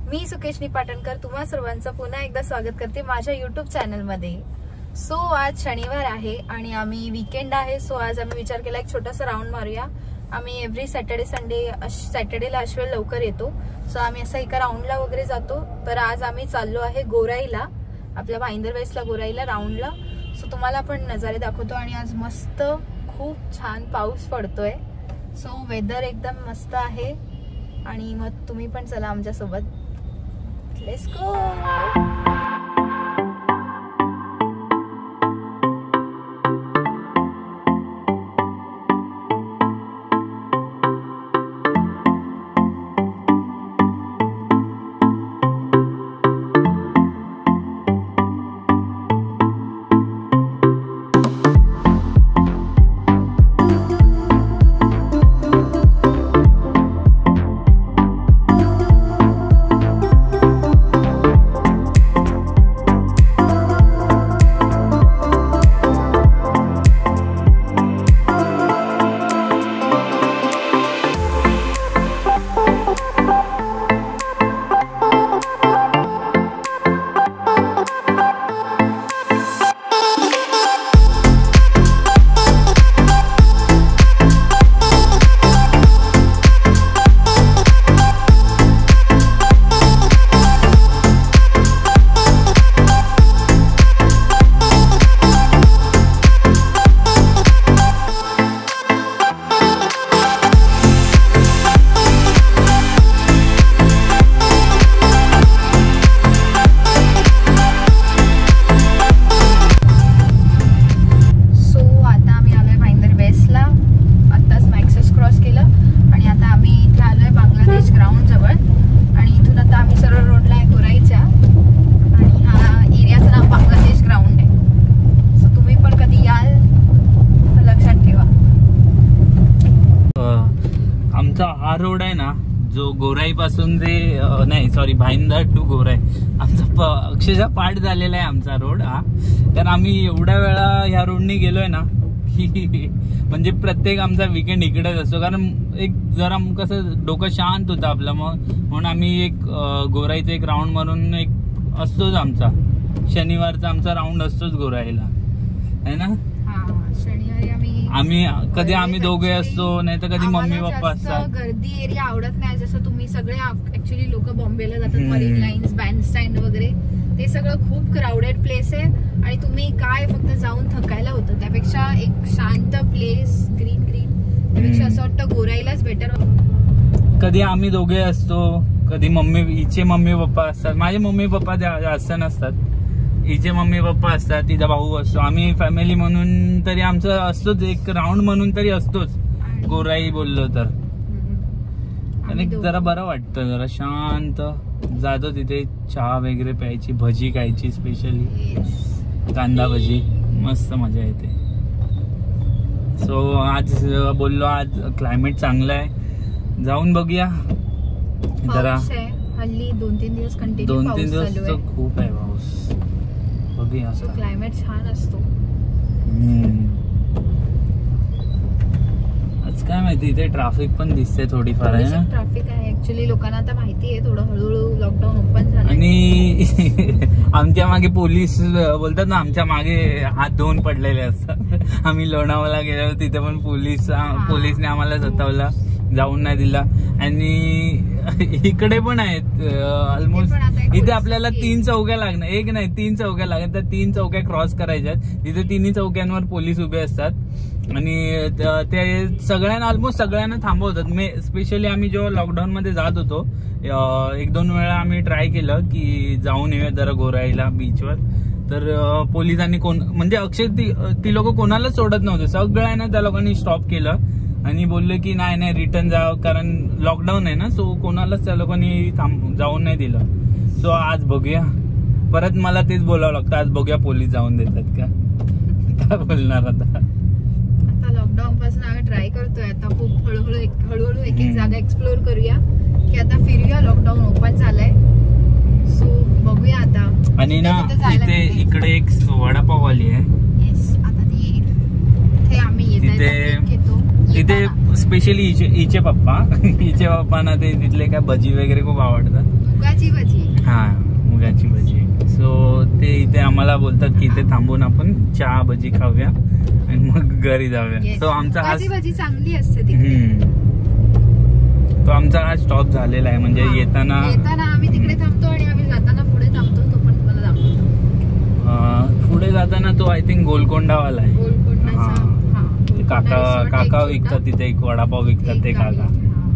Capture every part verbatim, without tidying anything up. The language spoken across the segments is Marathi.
मी सुकेशनी पाटणकर तुम्हा सर्वांचं पुन्हा एकदा स्वागत करते माझ्या युट्यूब चॅनल मध्ये। सो आज शनिवार आहे आणि आम्ही वीकेंड आहे, सो आज आम्ही विचार केला एक छोटासा राऊंड मारूया। आम्ही एव्हरी सॅटर्डे संडे सॅटर्डेला अश्वेल लवकर येतो, सो आम्ही असं एका राऊंडला वगैरे जातो। तर आज आम्ही चाललो आहे गोराईला, आपल्या भाईंदर वेस्टला गोराईला राऊंडला। सो तुम्हाला पण नजारे दाखवतो आणि आज मस्त खूप छान पाऊस पडतोय, सो वेदर एकदम मस्त आहे आणि मग तुम्ही पण चला आमच्या सोबत। Let's go. हा रोड आहे ना जो गोराई पासून जे नाही सॉरी भाईंदर टू गोराई, आमचा अक्षरशः पाठ झालेला आहे आमचा रोड हा। तर आम्ही एवढ्या वेळा ह्या रोडनी गेलोय ना की म्हणजे प्रत्येक आमचा विकेंड इकडेच असतो, कारण एक जरा कसं डोकं शांत होतं आपलं, मग म्हणून आम्ही एक गोराईचं एक राऊंड म्हणून एक असतोच आमचा शनिवारचा आमचा राऊंड असतोच गोराईला, है ना। शनिवारी आम्ही आम्ही कधी आम्ही दोघे असतो, नाही तर कधी मम्मी पप्पा असतात। गर्दी एरिया आवडत नाही, जसं तुम्ही सगळे ऍक्च्युली लोक बॉम्बेला जातात, मरीन लाईन्स बँड स्टँड वगैरे, ते सगळं खूप क्राऊडेड प्लेस आहे आणि तुम्ही काय फक्त जाऊन थकायला होतं, त्यापेक्षा एक शांत प्लेस ग्रीन ग्रीन त्यापेक्षा असं वाटतं गोराईलाच बेटर। कधी आम्ही दोघे असतो, कधी मम्मी हिचे मम्मी पप्पा असतात, माझे मम्मी पप्पा जास्त नसतात, हिचे मम्मी पप्पा असतात, तिचा भाऊ असतो, आम्ही फॅमिली म्हणून तरी आमचं असतोच, एक राऊंड म्हणून तरी असतोच गोराई बोललो तर। आणि जरा बरं वाटतं, जरा शांत जातो तिथे, चहा वगैरे प्यायची, भजी खायची, स्पेशली कांदा भजी, मस्त मजा येते। सो आज बोललो आज क्लायमेट चांगलं आहे, जाऊन बघूया जरा। हल्ली दोन तीन दिवस कंटिन्यू दोन तीन दिवस तर खूप आहे पाऊस, बघूया। क्लायमेट छान असतो आज, काय माहिती इथे ट्रॅफिक पण दिसते थोडीफार आहे ना, ट्रॅफिक आहे ऍक्च्युली, लोकांना आता माहिती आहे, थोडं हळूहळू लॉकडाऊन ओपन झालं आणि आमच्या मागे पोलीस बोलतात ना, आमच्या मागे हात धुवून पडलेले असतात। आम्ही लोणावळा गेलो तिथे पण पोलीस पोलीसने आम्हाला सतावला, जाऊन नाही दिला। आणि इकडे पण आहेत ऑलमोस्ट, इथे आपल्याला तीन चौक्या लागणार, एक नाही तीन चौक्या लागतात, त्या तीन चौक्या क्रॉस करायच्या आहेत, तिथे तिन्ही चौक्यांवर पोलीस उभे असतात आणि ते सगळ्यांना ऑलमोस्ट सगळ्यांना थांबवतात। मे स्पेशली आम्ही जेव्हा लॉकडाऊन मध्ये जात होतो, एक दोन वेळा आम्ही ट्राय केलं की जाऊन येऊया जरा गोराईला बीचवर, तर पोलिसांनी कोण म्हणजे अक्षर ती ती लोक कोणालाच सोडत नव्हते, सगळ्यांना त्या लोकांनी स्टॉप केलं आणि बोलले की नाही नाही रिटर्न जा, कारण लॉकडाऊन आहे ना, सो कोणालाच त्या लोकांनी थांब जाऊन नाही दिलं। सो आज बघूया, परत मला तेच बोलावं लागतं, आज बघूया पोलीस जाऊन देतात का, काय बोलणार आता। आता लॉकडाऊन पासून आम्ही ट्राय करतोय, आता खूप हळूहळू हळूहळू एक एक जागा एक्सप्लोर करूया की आता फिरूया, लॉकडाऊन ओपन झालंय, सो बघूया आता। आणि ना इथे इकडे एक वडापाववाली आहे, येस आता ती इथे आम्ही येतो, तिथे स्पेशली हिचे हिचे पप्पा हिचे पप्पांना ते तिथले काय भजी वगैरे खूप आवडतात, मुगाची भजी. हा मुगाची भजी. सो ते इथे आम्हाला बोलतात की इथे थांबून आपण चहा भजी खाऊया आणि मग घरी जाऊया. सो आमचा हा भाजी चांगली असते तिकडे. तो आमचा हा स्टॉप झालेला आहे. म्हणजे येताना येताना आम्ही तिकडे थांबतो आणि आम्ही जाताना पुढे थांबतो. तो पण तुम्हाला दाखवतो. पुढे जाताना तो आय थिंक गोलकोंडावाला आहे. गोलकोंडाचा काका काका विकतात तिथे, एक वडापाव विकतात ते काका.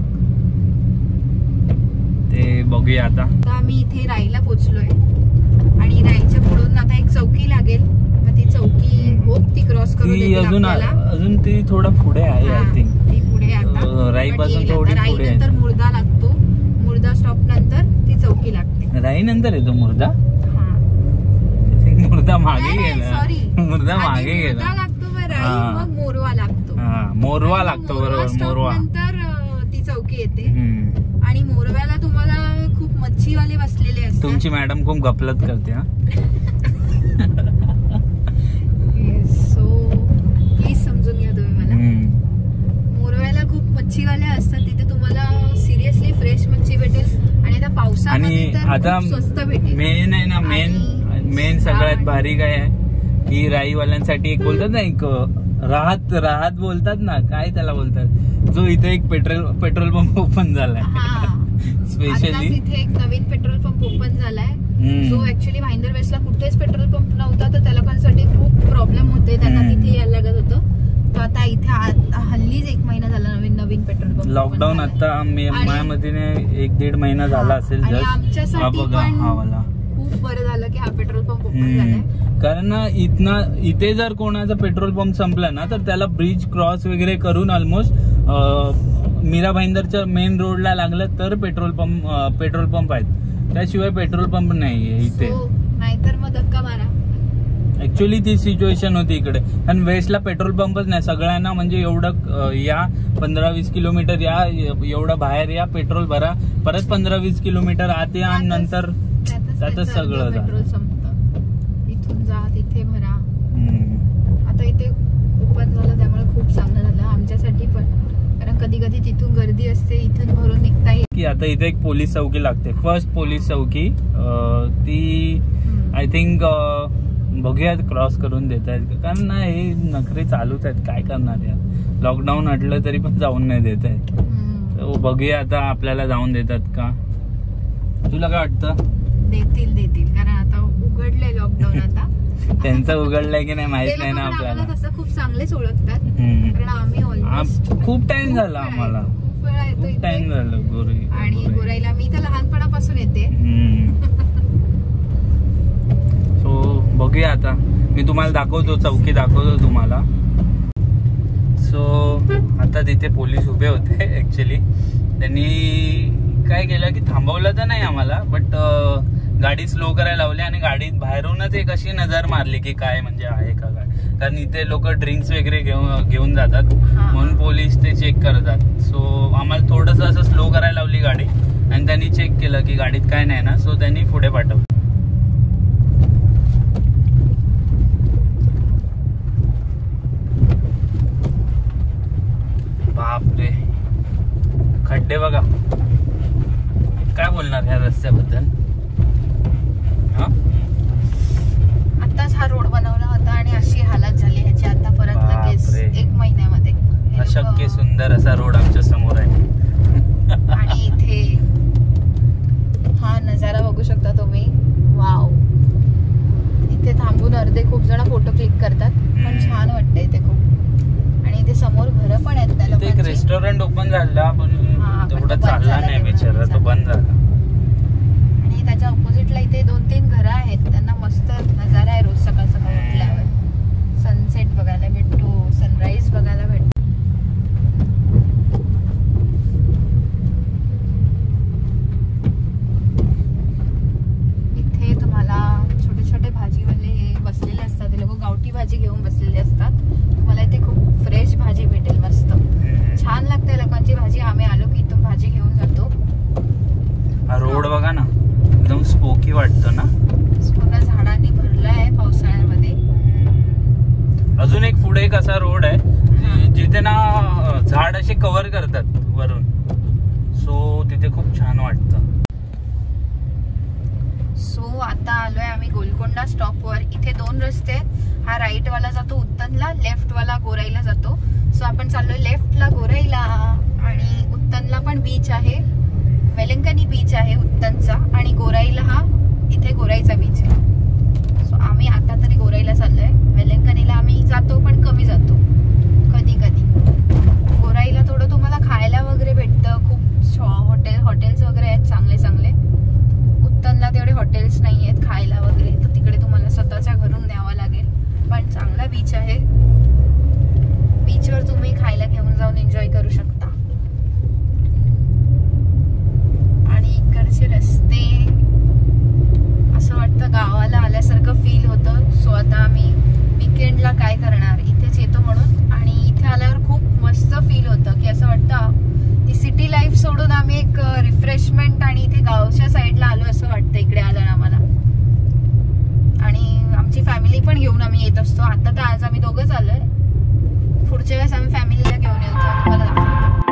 ते बघूया आता. आम्ही इथे राईला पोहोचलोय आणि राईच्या पुढून आता एक चौकी लागेल. मग ती चौकी होप ती क्रॉस करून अजून अजून ती थोडं पुढे आहे आय थिंक. ती पुढे आता राई पासून थोडी पुढे आहे. नंतर मुर्दा लागतो. मुर्दा स्टॉप नंतर ती चौकी लागते. राई नंतर येतो मुर्दा. मुर्दा मागे गेला. सॉरी मुर्दा मागे गेला लागतो. मग मोरवा लागतो. मोरवा लागतो बरोबर. मोरवा नंतर ती चौकी येते. आणि मोरव्याला तुम्हाला खूप मच्छीवाले बसलेले असतात. तुमची मॅडम खूप गपलत करते. हा सो प्लीज समजून घ्या तुम्ही मला. मोरव्याला खूप मच्छीवाले असतात. तिथे तुम्हाला सिरियसली फ्रेश मच्छी भेटेल आणि आता पावसामध्ये तर स्वस्त भेटेल. मेन आहे ना, मेन मेन सगळ्यात भारी काय आहे की राईवाल्यांसाठी एक बोलतात ना, एक राहत राहत बोलतात ना, काय त्याला बोलतात, जो इथे एक पेट्रोल पेट्रोल पंप ओपन झालाय. स्पेशली इथे एक नवीन पेट्रोल पंप ओपन झालाय. जो ऍक्च्युअली भाईंदर वेस्टला कुठेच पेट्रोल पंप नव्हता, तर त्या लोकांसाठी खूप प्रॉब्लेम होते. त्यांना तिथे यायला लागत होतं. तर आता इथे हल्लीच एक महिना झाला नवीन नवीन पेट्रोल पंप. लॉकडाऊन आता माझ्या मतीने एक दीड महिना झाला असेल. आमच्यासाठी पण खूप बरं झालं की हा पेट्रोल पंप ओपन झालाय. कारण ना इथनं इथे जर कोणाचा पेट्रोल पंप संपला ना, तर त्याला ब्रिज क्रॉस वगैरे करून ऑलमोस्ट मीरा भाईंदरच्या मेन रोडला लागलं तर पेट्रोल पंप पेट्रोल पंप आहेत. त्याशिवाय पेट्रोल पंप नाहीये इथे. नाहीतर मग धक्का मारा. ऍक्च्युअली ती सिच्युएशन होती इकडे. आणि वेस्टला पेट्रोल पंपच नाही सगळ्यांना. म्हणजे एवढं या पंधरा वीस किलोमीटर या, एवढं बाहेर या, पेट्रोल भरा, परत पंधरा वीस किलोमीटर आत या, आणि नंतर त्यातच सगळं पेट्रोल संपतं. इथून जा तिथे भरा. आता इथे ओपन झालं त्यामुळे खूप चांगलं झालं आमच्यासाठी पण. कारण कधी कधी तिथून गर्दी असते, इथून भरून निघता येईल. की आता इथे एक पोलीस चौकी लागते, फर्स्ट पोलीस चौकी. ती आय थिंक बघूया क्रॉस करून देत आहेत का, कारण ना हे नखरे चालूच आहेत. काय करणार यार, लॉकडाऊन हटलं तरी पण जाऊन नाही देत आहेत. तर बघूया आता आपल्याला जाऊन देतात का. तुला काय वाटतं? देतील देतील कारण आता उघडलंय लॉकडाऊन. आता त्यांचं उघडलंय की नाही माहित नाही ना आपल्याला. तसं खूप चांगलेच ओळखतात कारण आम्ही ऑलमोस्ट खूप टाइम झाला आम्हाला. खूप वेळा येतो टाइम झालं गोरी. आणि गोराईला मी तर लहानपणापासून येते. सो बघूया आता. मी तुम्हाला दाखवतो, चौकी दाखवतो तुम्हाला. सो आता तिथे पोलीस उभे होते. ऍक्च्युली त्यांनी काय केलं की थांबवलं तर नाही आम्हाला, बट गाडी स्लो करायला लावली आणि गाडीत बाहेरूनच एक अशी नजर मारली की काय म्हणजे आहे का काय. कारण इथे लोक ड्रिंक्स वगैरे घेऊन घेऊन जातात म्हणून पोलीस ते चेक करतात. सो आम्हाला थोडंसं असं स्लो करायला लावली गाडी आणि त्यांनी चेक केलं की गाडीत काय नाही ना. सो त्यांनी पुढे पाठवलं. बापरे, खड्डे बघा. काय बोलणार ह्या रस्त्याबद्दल? आताच हा रोड बनवला होता आणि अशी हालत झाली ह्याची आता परत लगेच एक महिन्यामध्ये. अशक्य सुंदर असा रोड आमच्या समोर आहे. आणि इथे हा नजारा बघू शकता तुम्ही. वाव, इथे थांबून अर्धे खूप जण फोटो क्लिक करतात, पण छान वाटतं इथे खूप. आणि इथे समोर घरं पण आहेत त्या लोकांची. एक रेस्टॉरंट ओपन झाला पण तेवढा चालला नाही बिचारा, तो बंद झाला. आणि त्याच्या ऑपोजिटला इथे दोन तीन घरं आहेत, त्यांना मस्त नजारा आहे रोज सकाळ सकाळ उठल्यावर. सनसेट बघायला भेटतो, सनराईज बघायला भेटतो. इथे तुम्हाला छोटे छोटे भाजीवाले बसलेले असतात. ते लोक गावठी भाजी घेऊन बसलेले असतात. तुम्हाला इथे खूप फ्रेश भाजी भेटेल, मस्त छान लागते लोकांची भाजी. आम्ही आलो की इथून भाजी घेऊन जातो. हा रोड बघा ना, एकदम स्पोकी वाटतो ना. पूर्ण झाडांनी भरला आहे पावसाळ्यामध्ये. अजून एक पुढे एक असा रोड आहे जिथे ना झाड असे कव्हर करतात वरून. सो तिथे खूप छान वाटतं. आता आलोय आम्ही गोलकोंडा स्टॉपवर. इथे दोन रस्ते आहेत. हा राईट वाला जातो उत्तनला, लेफ्ट वाला गोराईला जातो. सो आपण चाललोय लेफ्टला गोराईला. आणि उत्तनला पण बीच आहे, वेलंकनी बीच आहे उत्तनचा, आणि गोराईला हा इथे गोराईचा बीच आहे. सो आम्ही आता तरी गोराईला चाललोय. वेलंकनीला आम्ही जातो पण कमी जातो कधी कधी. गोराईला थोडं तुम्हाला खायला वगैरे भेटतं, खूप हॉटेल हॉटेल्स वगैरे आहेत चांगले चांगले. उत्तनला तेवढे हॉटेल्स नाही आहेत खायला वगैरे, तर तिकडे तुम्हाला स्वतःच्या घरून न्यावं लागेल. पण चांगला बीच आहे. बीचवर तुम्ही खायला घेऊन जाऊन एन्जॉय करू शकता. आणि इकडचे रस्ते असं वाटतं गावाला आल्यासारखं फील होतं. सो आता आम्ही वीकेंडला काय करणार, इथेच येतो म्हणून. आणि इथे आल्यावर खूप मस्त फील होतं की असं वाटतं ती सिटी लाईफ सोडून आम्ही एक रिफ्रेशमेंट आणि इथे गावच्या साईडला आलो असं वाटतं इकडे आलं आम्हाला. आणि आमची फॅमिली पण घेऊन आम्ही येत असतो. आता तर आज आम्ही दोघंच आलोय, पुढच्या वेळेस आम्ही फॅमिलीला घेऊन येतो तुम्हाला दाखवतो.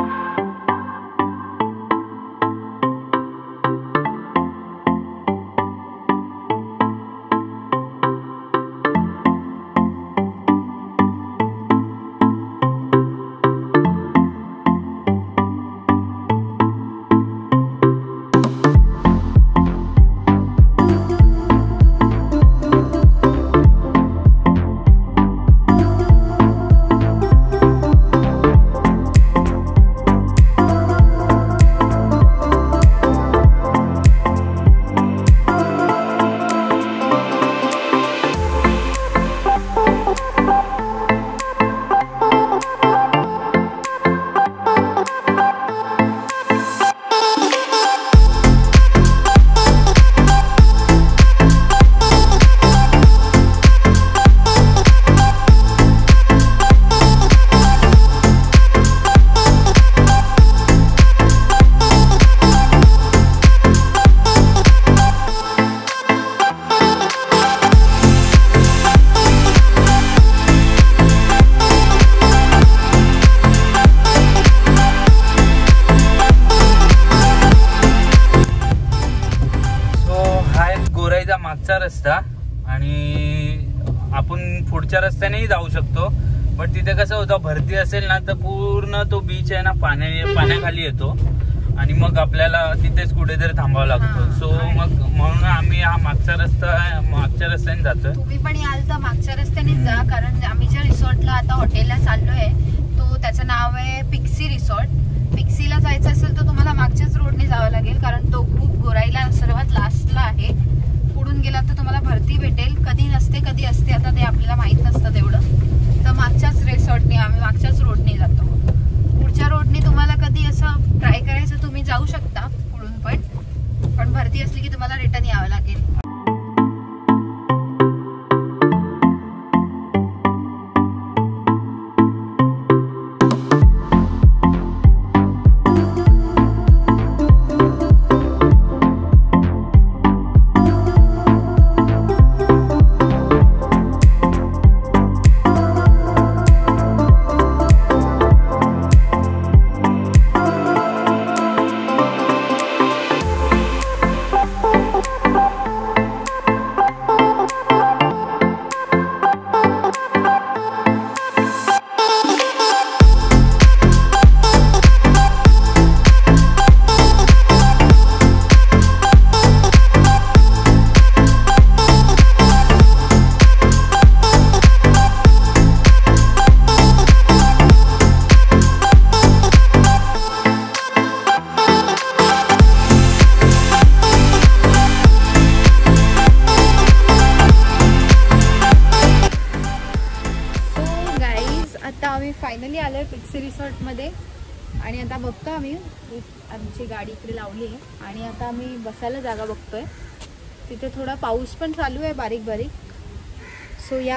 मागचा रस्ता आणि आपण पुढच्या रस्त्यानेही जाऊ शकतो. बट तिथे कसं होतं, भरती असेल ना तर पूर्ण तो बीच आहे ना पाण्या पाण्याखाली येतो आणि मग आपल्याला तिथेच कुठेतरी थांबावं लागतो. सो मग म्हणून आम्ही हा मागचा रस्ता मागच्या रस्त्याने जातोय. तुम्ही पण याल तर मागच्या रस्त्यानेच जा, कारण आम्ही ज्या रिसॉर्टला आता हॉटेलला चाललोय तो त्याचं नाव आहे पिक्सी रिसॉर्ट. पिक्सीला जायचं असेल तर तुम्हाला मागच्याच रोडने जावं लागेल, कारण तो खूप गोराईला सर्वात लास्टला आहे. पुढून गेला तर तुम्हाला भरती भेटेल, कधी नसते कधी असते, आता ते आपल्याला माहित नसतं तेवढं. तर मागच्याच रिसॉर्टने आम्ही मागच्याच रोडने जातो. पुढच्या रोडने तुम्हाला कधी असं ट्राय करायचं तुम्ही जाऊ शकता पुढून, पण पण भरती असली की तुम्हाला रिटर्न यावं लागेल. फायनली आलोय पिक्सी रिसॉर्ट मध्ये आणि आता बघतो आम्ही, आमची गाडी इकडे लावली आहे आणि आता आम्ही बसायला जागा बघतोय. तिथे थोडा पाऊस पण चालू आहे बारीक बारीक. सो या,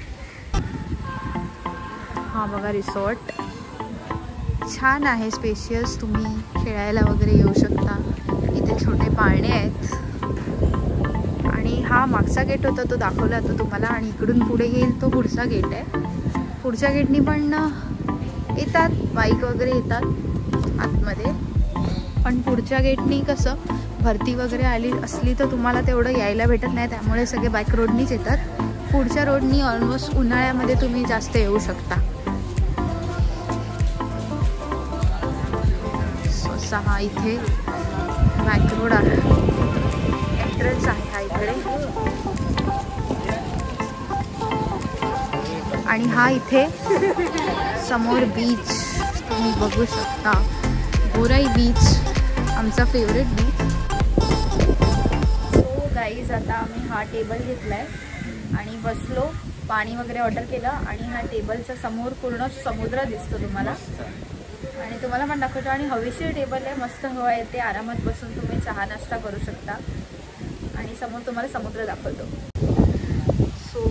हा बघा रिसॉर्ट छान आहे, स्पेशियस. तुम्ही खेळायला वगैरे येऊ शकता. इथे छोटे पाळणे आहेत आणि हा मागचा गेट होता तो दाखवला होता तुम्हाला, आणि इकडून पुढे येईल तो पुढचा गेट आहे. पुढच्या गेटनी पण येतात बाईक वगैरे येतात आतमध्ये, पण पुढच्या गेटनी कसं भरती वगैरे आली असली तर तुम्हाला तेवढं यायला भेटत नाही, त्यामुळे सगळे बाईक रोडनीच येतात. पुढच्या रोडनी ऑलमोस्ट उन्हाळ्यामध्ये तुम्ही जास्त येऊ शकता. सो हा इथे बाईक रोड आहे, एंट्रन्स आहे हा इकडे. आणि हा इथे समोर बीच तुम्ही बघू शकता, गोराई बीच, आमचा फेवरेट बीच. सो गाईज आता आम्ही हा टेबल घेतलाय आणि बसलो, पाणी वगैरे ऑर्डर केलं आणि हा टेबलच्या समोर पूर्ण समुद्र दिसतो तुम्हाला. आणि तुम्हाला पण दाखवतो. आणि हवेशीर टेबल आहे, मस्त हवा येते, आरामात बसून तुम्ही चहा नाश्ता करू शकता. आणि समोर तुम्हाला समुद्र दाखवतो. सो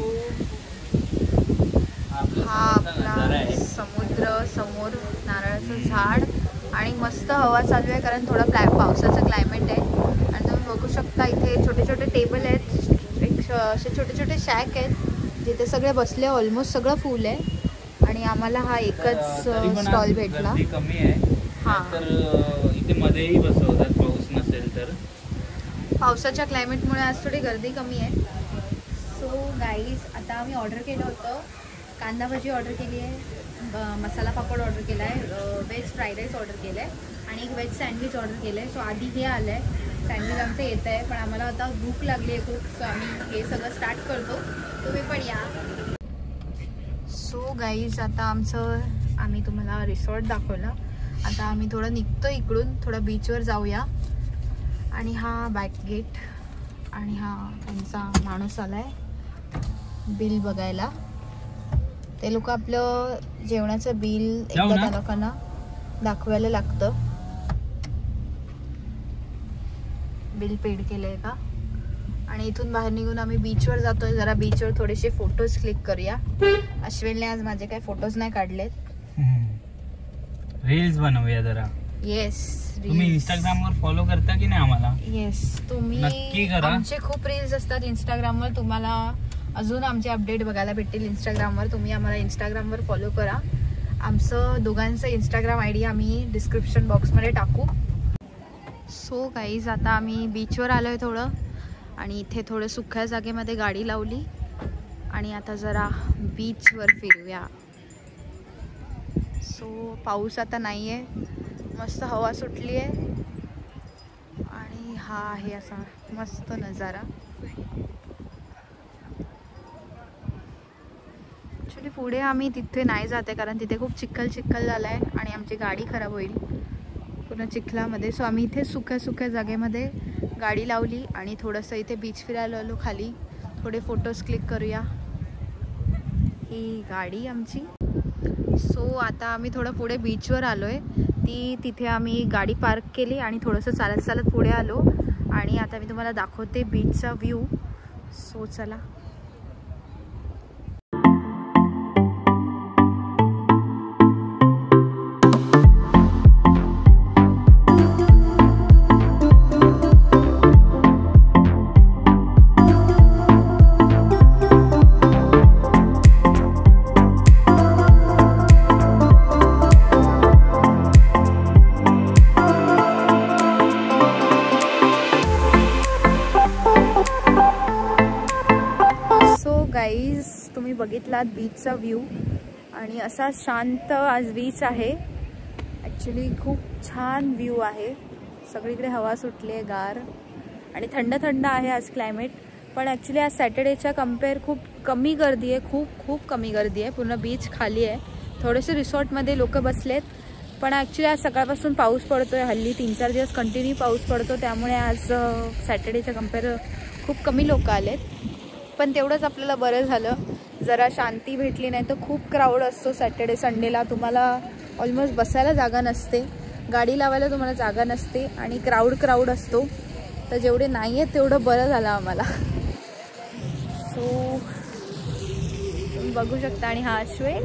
हा आपला समुद्र, समोर नारळाचं झाड आणि मस्त हवा चालू आहे, कारण थोडा प्लॅ पावसाचं क्लायमेट आहे. आणि तुम्ही बघू शकता इथे छोटे छोटे टेबल आहेत, एक असे छोटे छोटे शॅक आहेत जिथे सगळे बसले. ऑलमोस्ट सगळं फुल आहे आणि आम्हाला हा एकच स्टॉल भेटला. कमी आहे हां, तर इथे मध्येही बसवतात पाऊस नसेल तर. पावसाच्या क्लायमेटमुळे आज थोडी गर्दी कमी आहे. सो गाईज आता आम्ही ऑर्डर केलं होतं, कांदा भाजी ऑर्डर केली आहे, मसाला पापड ऑर्डर केला आहे, व्हेज फ्राईड राईस ऑर्डर केलं आहे आणि एक व्हेज सँडविच ऑर्डर केलं आहे. सो आधी हे आलं आहे, सँडविच आमचं येतं आहे, पण आम्हाला आता भूक लागली आहे खूप. सो आम्ही हे सगळं स्टार्ट करतो, तुम्ही पण या. सो गाईज आता आमचं, आम्ही तुम्हाला रिसॉर्ट दाखवलं. आता आम्ही थोडं निघतो इकडून, थोडं बीचवर जाऊया. आणि हा बॅक गेट आणि हा त्यांचा माणूस आला आहे बिल बघायला. ते लोक आपलं जेवणाचं बिल एकदा त्या लोकांना दाखवायला लागतं, बिल पेड केलंय का. आणि इथून बाहेर निघून आम्ही बीचवर जातोय. जरा बीचवर थोडेसे फोटोज क्लिक करूया. अश्विनने आज माझे काही फोटोज नाही काढलेत, रील्स बनवूया जरा. येस, तुम्ही इंस्टाग्रामवर फॉलो करता की नाही आम्हाला? येस, तुम्ही नक्की करा. आमचे खूप रील्स असतात इंस्टाग्रामवर, तुम्हाला अजून आमचे अपडेट बघायला भेटतील इंस्टाग्रामवर. तुम्ही आम्हाला इंस्टाग्रामवर फॉलो करा. आमचं दोघांचं इंस्टाग्राम आय डी आम्ही डिस्क्रिप्शन बॉक्समध्ये टाकू. सो गाईज आता आम्ही बीचवर आलो आहे थोडं, आणि इथे थोडं सुख्या जागेमध्ये गाडी लावली आणि आता जरा बीचवर फिरूया. सो पाऊस आता नाही आहे, मस्त हवा सुटली आहे आणि हा आहे असा मस्त नजारा. ॲक्च्युली पुढे आम्ही तिथे नाही जात आहे, कारण तिथे खूप चिखल चिखल झाला आहे आणि आमची गाडी खराब होईल पूर्ण चिखलामध्ये. सो आम्ही इथे सुक्या सुक्या जागेमध्ये गाडी लावली आणि थोडंसं इथे बीच फिरायला आलो खाली. थोडे फोटोज क्लिक करूया. ही गाडी आमची. सो आता आम्ही थोडं पुढे बीचवर आलो आहे. ती तिथे आम्ही गाडी पार्क केली आणि थोडंसं चालत चालत पुढे आलो आणि आता मी तुम्हाला दाखवते बीचचा व्ह्यू. सो चला. गाईज तुम्ही बघितलात बीचचा व्ह्यू आणि असा शांत आज बीच आहे. ॲक्च्युली खूप छान व्ह्यू आहे. सगळीकडे हवा सुटली आहे गार आणि थंड थंड आहे आज क्लायमेट. पण ॲक्च्युली आज सॅटर्डेच्या कम्पेअर खूप कमी गर्दी आहे, खूप खूप कमी गर्दी आहे. पूर्ण बीच खाली आहे. थोडेसे रिसॉर्टमध्ये लोक बसलेत, पण ॲक्च्युली आज सकाळपासून पाऊस पडतो आहे. हल्ली तीन चार दिवस कंटिन्यू पाऊस पडतो, त्यामुळे आज सॅटर्डेच्या कम्पेअर खूप कमी लोक आलेत. पण तेवढंच आपल्याला बरं झालं, जरा शांती भेटली. नाही तर खूप क्राऊड असतो सॅटर्डे संडेला. तुम्हाला ऑलमोस्ट बसायला जागा नसते, गाडी लावायला तुम्हाला जागा नसते आणि क्राऊड क्राऊड असतो. तर जेवढे नाही आहेत तेवढं बरं झालं आम्हाला. सो तुम्ही बघू शकता. आणि हा अश्विन.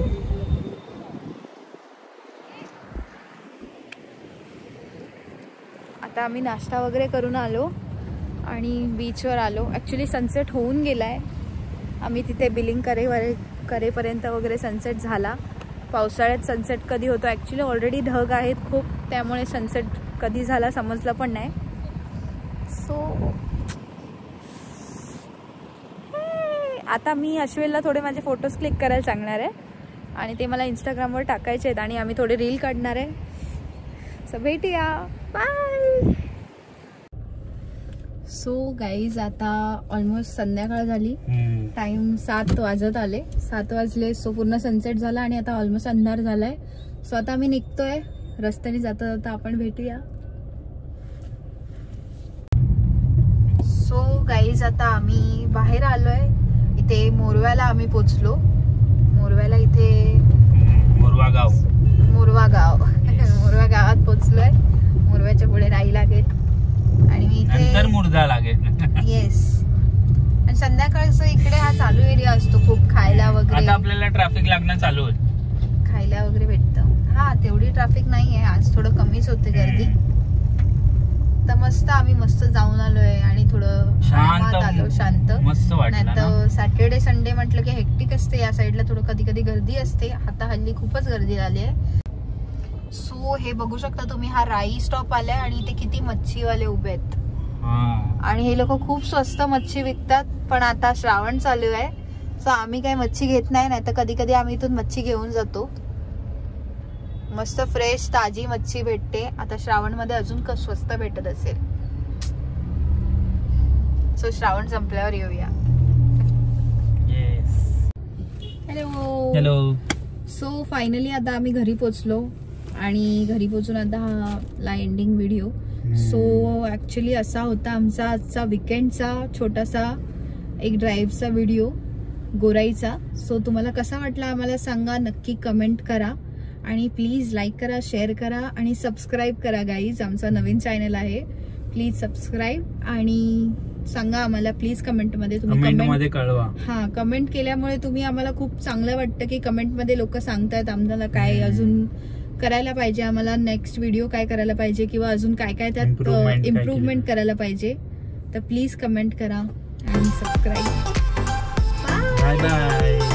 आता आम्ही नाश्ता वगैरे करून आलो आणि बीचवर आलो. ॲक्च्युली सनसेट होऊन गेला आहे. आम्ही तिथे बिलिंग करेवर करेपर्यंत वगैरे सनसेट झाला. पावसाळ्यात सनसेट कधी होतो ॲक्च्युली ऑलरेडी ढग आहेत खूप, त्यामुळे सनसेट कधी झाला समजलं पण नाही. सो आता मी अश्विनला थोडे माझे फोटोज क्लिक करायला सांगणार आहे आणि ते मला इंस्टाग्रामवर टाकायचे आहेत आणि आम्ही थोडे रील काढणार आहे. सो भेटूया, बाय. सो गाईज आता ऑलमोस्ट संध्याकाळ झाली, टाइम सात वाजत आले, सात वाजले. सो पूर्ण सनसेट झाला आणि आता ऑलमोस्ट अंधार झालाय. सो आता आम्ही निघतोय, रस्त्याने जाता जाता आपण भेटूया. सो गाईज आता आम्ही बाहेर आलोय, इथे मोरव्याला आम्ही पोचलो. मोरव्याला इथे मोरवा गाव मोरवा गाव मोरवा गावात पोचलोय. मोरव्याच्या पुढे राई लागेल आणि मी इथे मुर्दा लागेल. येस. आणि संध्याकाळचं इकडे हा चालू एरिया असतो, खूप खायला वगैरे. आता आपल्याला ट्रॅफिक लागणं चालू आहे, खायला वगैरे भेटतं. हा तेवढी ट्रॅफिक नाहीये आज, थोडं कमीच होते गर्दी. तर मस्त आम्ही मस्त जाऊन आलोय आणि थोडं शांत आलो, शांत मस्त वाटलं. नाही तर सॅटर्डे संडे म्हटलं की हेक्टिक असते या साईडला, थोडं कधी कधी गर्दी असते. आता हल्ली खूपच गर्दी झाली आहे. सो हे बघू शकता तुम्ही, हा राई स्टॉप आलाय आणि इथे किती मच्छीवाले उभे आहेत आणि हे लोक खूप स्वस्त मच्छी विकतात. पण आता श्रावण चालू आहे, सो आम्ही काही मच्छी घेत नाही, नाही तर कधी कधी आम्ही इथून मच्छी घेऊन जातो. मस्त फ्रेश ताजी मच्छी भेटते. आता श्रावण मध्ये अजून स्वस्त भेटत असेल. सो श्रावण संपल्यावर येऊया. Hello hello. सो फायनली आता आम्ही घरी पोचलो आणि घरी पोचून आता हा एंडिंग व्हिडिओ. सो ऍक्च्युली असा होता आमचा आजचा विकेंडचा छोटासा एक ड्राईव्हचा व्हिडिओ गोराईचा. सो तुम्हाला कसा वाटला आम्हाला सांगा, नक्की कमेंट करा आणि प्लीज लाईक करा, शेअर करा आणि सबस्क्राईब करा गाईज. आमचा नवीन चॅनल आहे, प्लीज सबस्क्राईब आणि सांगा आम्हाला प्लीज कमेंटमध्ये. तुम्ही कमेंटमध्ये कळवा. हा, कमेंट केल्यामुळे तुम्ही आम्हाला खूप चांगलं वाटतं की कमेंटमध्ये लोक सांगतायत आम्हाला काय अजून करायला पाहिजे, आम्हाला नेक्स्ट व्हिडिओ काय करायला पाहिजे किंवा अजून काय काय त्यात इम्प्रूव्हमेंट करायला पाहिजे. तर प्लीज कमेंट करा आणि सबस्क्राईब. Bye bye.